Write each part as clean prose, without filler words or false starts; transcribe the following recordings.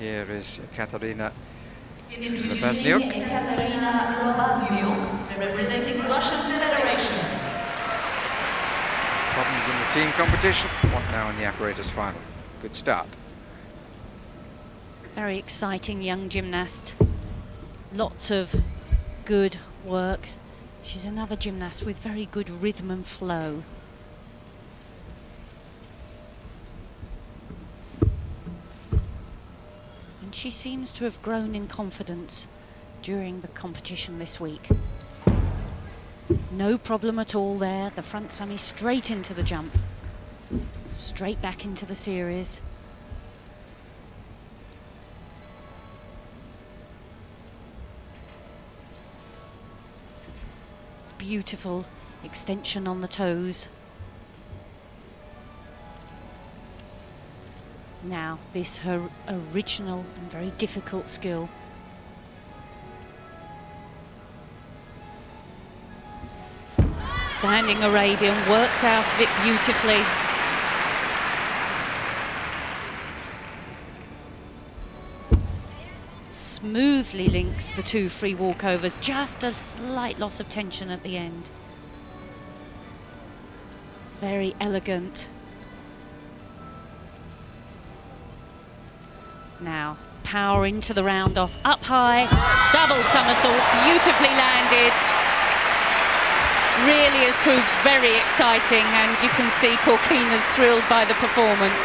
Here is Katerina Introducing Katerina Lobaznyuk, representing Russian Federation. Problems in the team competition. What now in the apparatus final? Good start. Very exciting young gymnast. Lots of good work. She's another gymnast with very good rhythm and flow. And she seems to have grown in confidence during the competition this week. No problem at all there. The front semi straight into the jump. Straight back into the series. Beautiful extension on the toes. Now this her original and very difficult skill. Standing Arabian, works out of it beautifully. Smoothly links the two free walkovers, just a slight loss of tension at the end. Very elegant. Now, power into the round off, up high, double somersault, beautifully landed. Really has proved very exciting, and you can see Korkina's thrilled by the performance.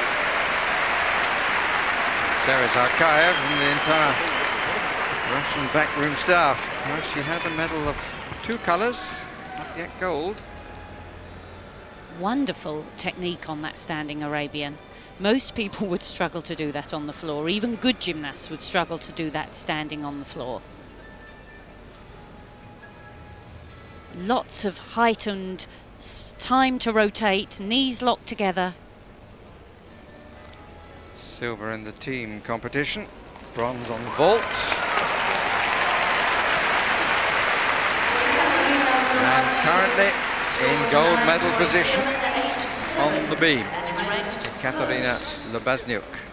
Sarah Zarkaev and the entire Russian backroom staff. Well, she has a medal of 2 colours, not yet gold. Wonderful technique on that standing Arabian. Most people would struggle to do that on the floor. Even good gymnasts would struggle to do that standing on the floor. Lots of heightened time to rotate, knees locked together. Silver in the team competition, bronze on the vault. And currently in gold medal position on the beam, Katerina Lobaznyuk.